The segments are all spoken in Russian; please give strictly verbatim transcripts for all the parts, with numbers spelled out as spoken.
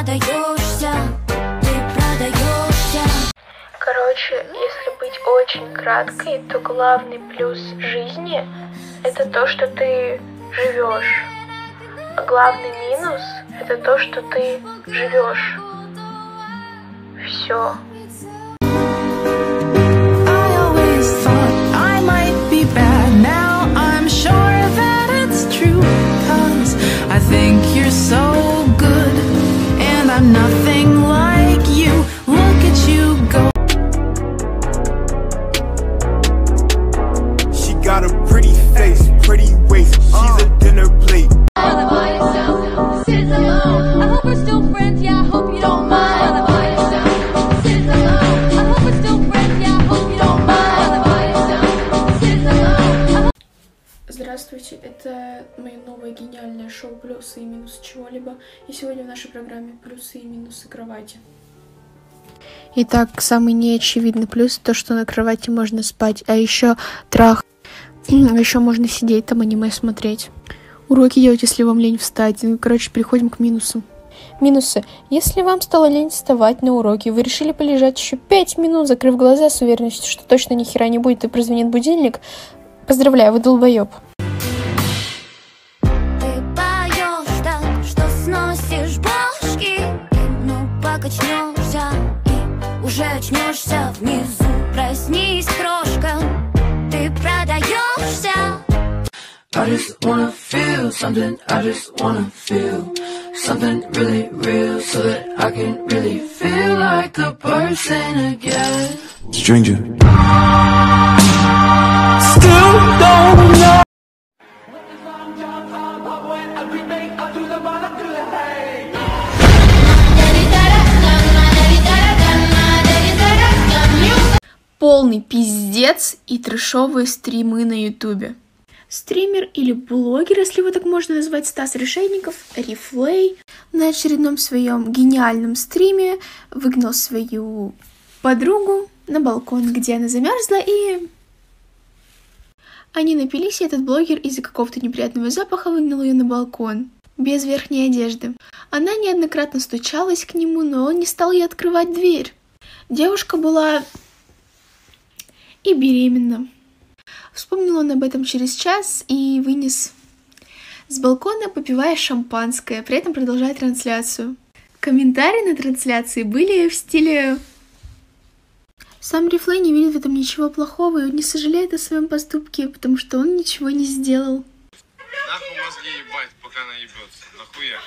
продаешься, ты продаешься. Короче, если быть очень краткой, то главный плюс жизни — это то, что ты живешь. А главный минус — это то, что ты живешь. Все. Nothing like you. Look at you go. She got a pretty face, pretty waist. She's a dinner plate. Sit alone. I hope we're still friends. Yeah, I hope you don't mind. Sit alone. I hope we're still friends. Yeah, I hope you don't mind. Sit alone. Здравствуйте, это мое новое гениальное шоу «Плюсы и минусы чего-либо». И сегодня в нашей программе «Плюсы и минусы кровати». Итак, самый неочевидный плюс — то, что на кровати можно спать, а еще трах, а еще можно сидеть там, аниме смотреть. Уроки делать, если вам лень встать. Ну, короче, переходим к минусам. Минусы. Если вам стало лень вставать на уроки, вы решили полежать еще пять минут, закрыв глаза с уверенностью, что точно ни хера не будет и прозвенит будильник, поздравляю, вы долбоеб. Покачнешься и уже очнешься внизу. Проснись, крошка, ты продаешься. I just wanna feel something. I just wanna feel something really real, so that I can really feel like a person again. Stranger. Still don't know. Полный пиздец и трэшовые стримы на ютубе. Стример или блогер, если его так можно назвать, Стас Решетников, Рифлей, на очередном своем гениальном стриме выгнал свою подругу на балкон, где она замерзла, и они напились, и этот блогер из-за какого-то неприятного запаха выгнал ее на балкон, без верхней одежды. Она неоднократно стучалась к нему, но он не стал ей открывать дверь. Девушка была и беременна. Вспомнил он об этом через час и вынес с балкона, попивая шампанское, при этом продолжая трансляцию. Комментарии на трансляции были в стиле: сам Рифлей не видит в этом ничего плохого, и он не сожалеет о своем поступке, потому что он ничего не сделал. Нахуй мозги ебать, пока она ебется. Нахуя?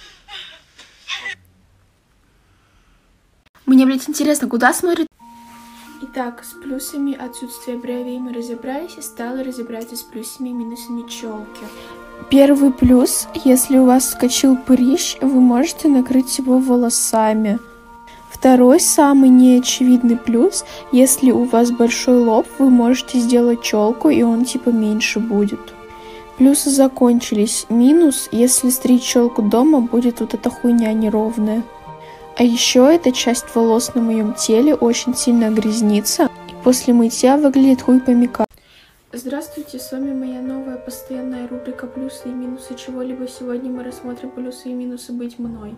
Мне, блядь, интересно, куда смотрит. Итак, с плюсами отсутствия бровей мы разобрались, и стало разбираться с плюсами и минусами челки. Первый плюс: если у вас вскочил прыщ, вы можете накрыть его волосами. Второй, самый неочевидный плюс: если у вас большой лоб, вы можете сделать челку, и он типа меньше будет. Плюсы закончились. Минус: если стричь челку дома, будет вот эта хуйня неровная. А еще эта часть волос на моем теле очень сильно грязнится, и после мытья выглядит хуй помека. Здравствуйте, с вами моя новая постоянная рубрика «Плюсы и минусы чего-либо». Сегодня мы рассмотрим плюсы и минусы быть мной.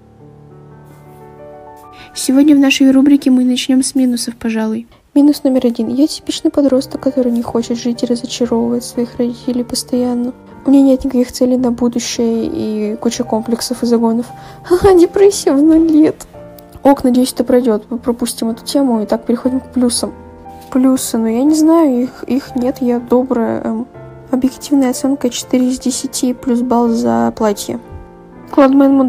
Сегодня в нашей рубрике мы начнем с минусов, пожалуй. Минус номер один. Я типичный подросток, который не хочет жить и разочаровывает своих родителей постоянно. У меня нет никаких целей на будущее и куча комплексов и загонов. Ха-ха, депрессия в ноль лет. Ок, надеюсь, это пройдет. Мы пропустим эту тему и так переходим к плюсам. Плюсы, но я не знаю, их, их нет, я добрая. Эм, объективная оценка четыре из десяти плюс балл за платье. Кладмен Муд...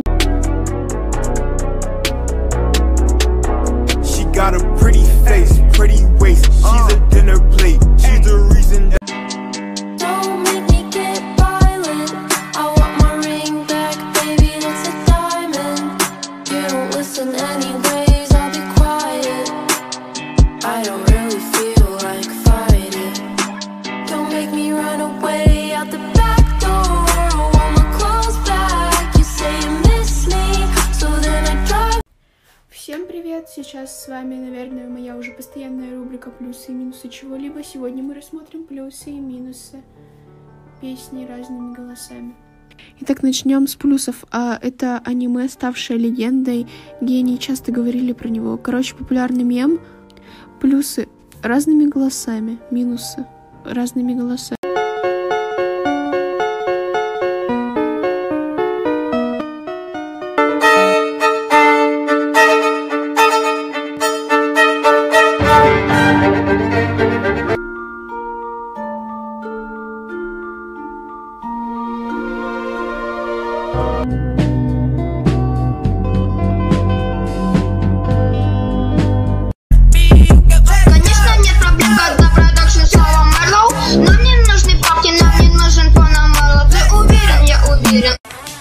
She got a pretty face, pretty waist. She's a dinner plate. She's the reason that Сейчас с вами, наверное, моя уже постоянная рубрика «Плюсы и минусы чего-либо». Сегодня мы рассмотрим плюсы и минусы песни разными голосами. Итак, начнем с плюсов. А, это аниме, ставшее легендой. Гении часто говорили про него. Короче, популярный мем. Плюсы разными голосами. Минусы разными голосами. Конечно, нет проблем, когда продакшн слава Марлоу. Нам не нужны папки, нам не нужен Панамарло. Ты уверен, я уверен.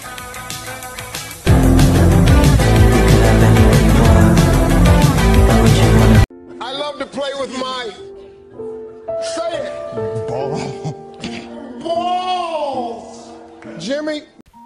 I love to play with my. Say it. Ball. Balls. Jimmy.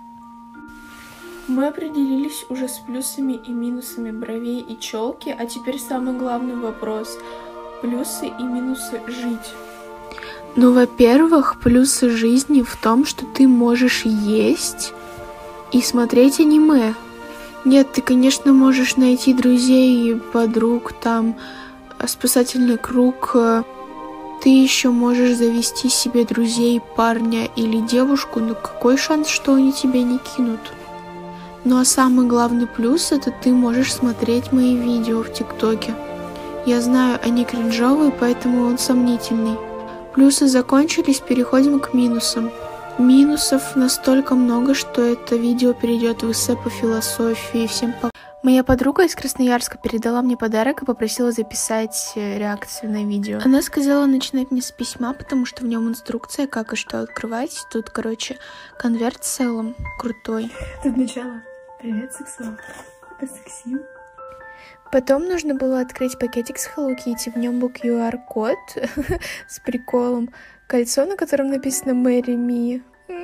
Мы определились уже с плюсами и минусами бровей и челки, а теперь самый главный вопрос. Плюсы и минусы жить. Ну, во-первых, плюсы жизни в том, что ты можешь есть и смотреть аниме. Нет, ты, конечно, можешь найти друзей, подруг, там, спасательный круг. Ты еще можешь завести себе друзей, парня или девушку, но какой шанс, что они тебя не кинут? Ну а самый главный плюс — это ты можешь смотреть мои видео в ТикТоке. Я знаю, они кринжовые, поэтому он сомнительный. Плюсы закончились, переходим к минусам. Минусов настолько много, что это видео перейдет в эссе по философии. Всем по... Моя подруга из Красноярска передала мне подарок и попросила записать реакцию на видео. Она сказала начинать мне с письма, потому что в нем инструкция, как и что открывать. Тут, короче, конверт с целым крутой. Тут начало. Привет, сексуал. Посексим. Потом нужно было открыть пакетик с Hello Kitty. В нем был ку ар-код с приколом. Кольцо, на котором написано Marry Me.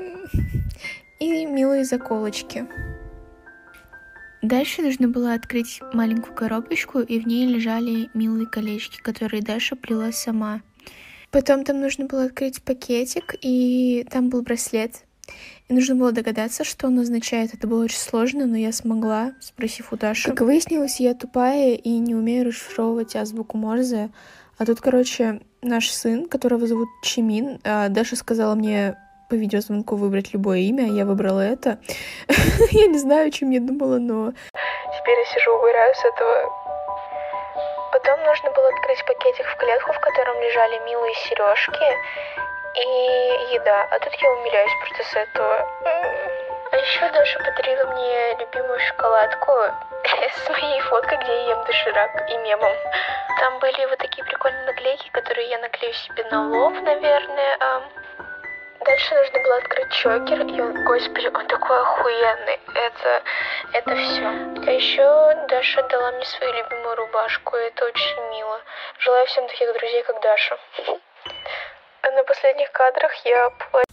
И милые заколочки. Дальше нужно было открыть маленькую коробочку, и в ней лежали милые колечки, которые Даша плела сама. Потом там нужно было открыть пакетик, и там был браслет. И нужно было догадаться, что он означает. Это было очень сложно, но я смогла, спросив у Даши. Как выяснилось, я тупая и не умею расшифровывать азбуку Морзе. А тут, короче, наш сын, которого зовут Чимин, а Даша сказала мне по видеозвонку выбрать любое имя, я выбрала это. Я не знаю, о чем я думала, но... Теперь я сижу, угораю с этого. Потом нужно было открыть пакетик в клетку, в котором лежали милые сережки и еда. А тут я умиляюсь просто с этого. А еще Даша подарила мне любимую шоколадку с моей фоткой, где я ем доширак и мемом. Там были вот такие прикольные наклейки, которые я наклею себе на лоб, наверное. Дальше нужно было открыть чокер, и он, господи, он такой охуенный. Это, это все. А еще Даша дала мне свою любимую рубашку, и это очень мило. Желаю всем таких друзей, как Даша. А на последних кадрах я плачу.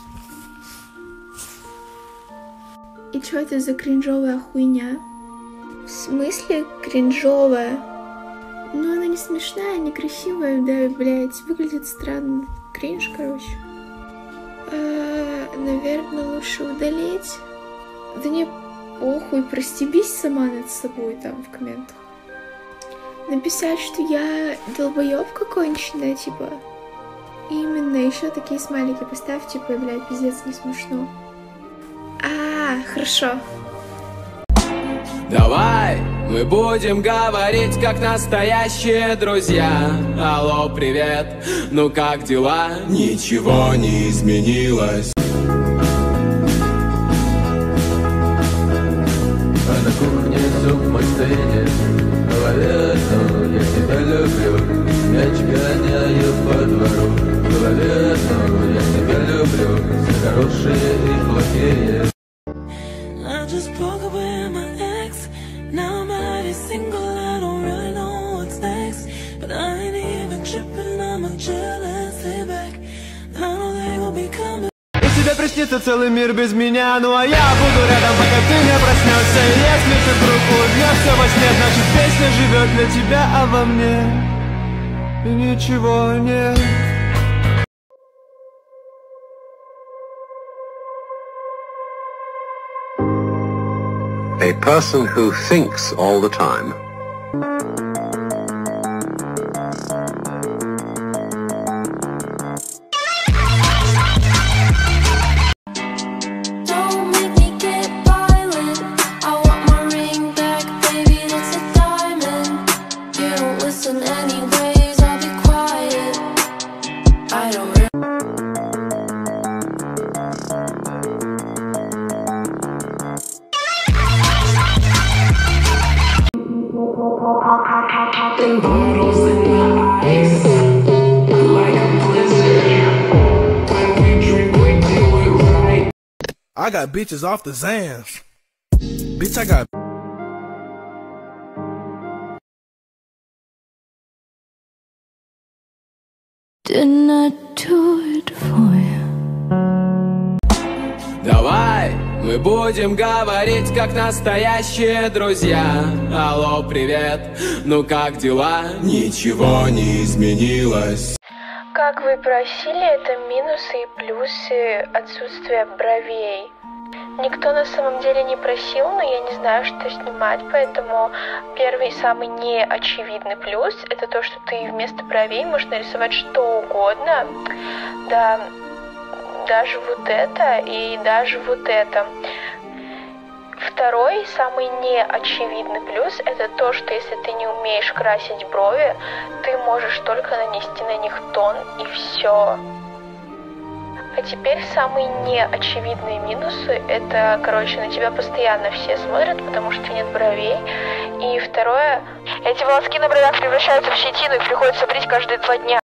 И что это за кринжовая хуйня? В смысле кринжовая? Ну она не смешная, не красивая, да, блядь, выглядит странно. Кринж, короче. А, наверное, лучше удалить. Да не похуй, простебись сама над собой там в комментах. Написать, что я долбоёбка конченая, типа. Именно, еще такие смайлики поставь, типа, блядь, пиздец, не смешно. А, хорошо. Давай мы будем говорить как настоящие друзья. Алло, привет, ну как дела? Ничего не изменилось. А на кухне суп мой стынет. Говорят, ну я тебя люблю. Мяч гоняю по двору. Говорят, ну я тебя люблю. Все хорошие и плохие. I just broke up with my ex. Now I'm already single, I don't really know what's next. But I ain't even tripping, I'm jealous, lay back. I know they gon' be coming. И тебе приснится целый мир без меня. Ну а я буду рядом, пока ты не проснешься. И если ты вдруг улыбнешься во сне, значит песня живет для тебя, а во мне и ничего нет. A person who thinks all the time. Don't make me get violent. I want my ring back, baby, that's a diamond. You don't listen anyways, I'll be quiet. I don't really I got bitches off the Zans. Bitch, I got. Didn't I do it for you? Давай мы будем говорить как настоящие друзья. Алло, привет, ну как дела? Ничего не изменилось. Как вы просили, это минусы и плюсы отсутствия бровей. Никто на самом деле не просил, но я не знаю, что снимать, поэтому первый самый неочевидный плюс — это то, что ты вместо бровей можешь нарисовать что угодно. Да, даже вот это и даже вот это. Второй, самый неочевидный плюс — это то, что если ты не умеешь красить брови, ты можешь только нанести на них тон и все. А теперь самые неочевидные минусы — это, короче, на тебя постоянно все смотрят, потому что нет бровей. И второе, эти волоски на бровях превращаются в щетину, и приходится брить каждые два дня.